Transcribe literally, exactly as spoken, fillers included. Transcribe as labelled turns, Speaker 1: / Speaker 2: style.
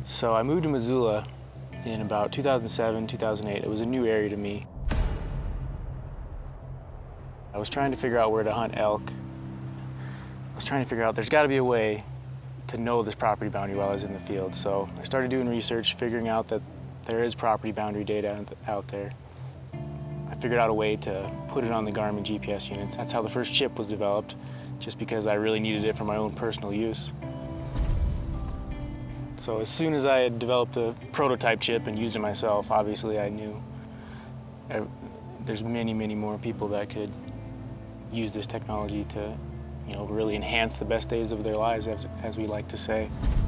Speaker 1: So I moved to Missoula in about two thousand seven, two thousand eight. It was a new area to me. I was trying to figure out where to hunt elk. I was trying to figure out there's got to be a way to know this property boundary while I was in the field. So I started doing research, figuring out that there is property boundary data out there. I figured out a way to put it on the Garmin G P S units. That's how the first chip was developed, just because I really needed it for my own personal use. So as soon as I had developed the prototype chip and used it myself, obviously I knew I, there's many, many more people that could use this technology to, you know, really enhance the best days of their lives, as, as we like to say.